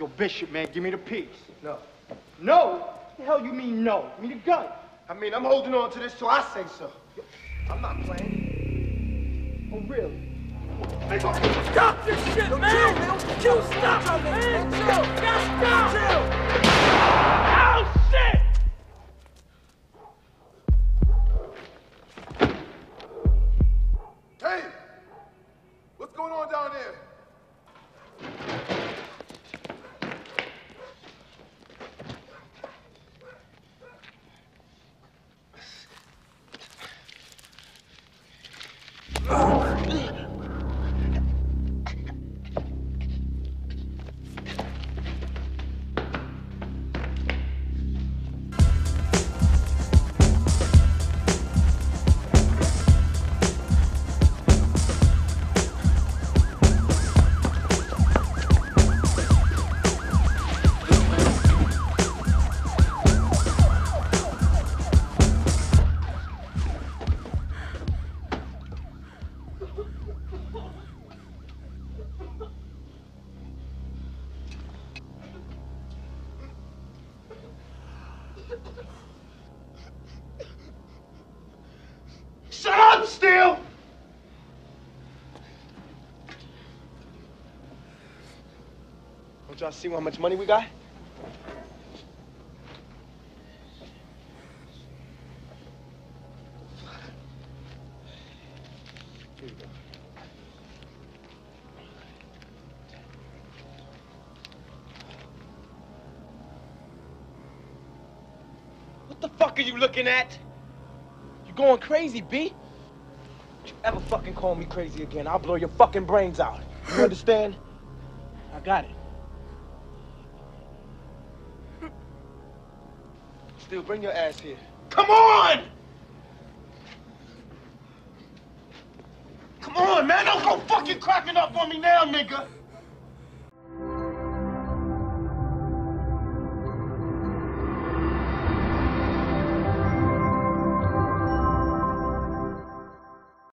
Yo, Bishop, man, give me the piece. No. No? What the hell you mean no? Give me the gun. I mean, I'm holding on to this till I say so. I'm not playing. Oh, really? Stop this shit, man! You stop, man! Chill! Stop! Chill! Oh, shit! Hey! What's going on down there? Shut up, Steele! Don't y'all see how much money we got? Here you go. What the fuck are you looking at? You going crazy, B? Don't you ever fucking call me crazy again, I'll blow your fucking brains out. You understand? I got it. Still, bring your ass here. Come on! Come on, man! Don't go fucking cracking up on me now, nigga!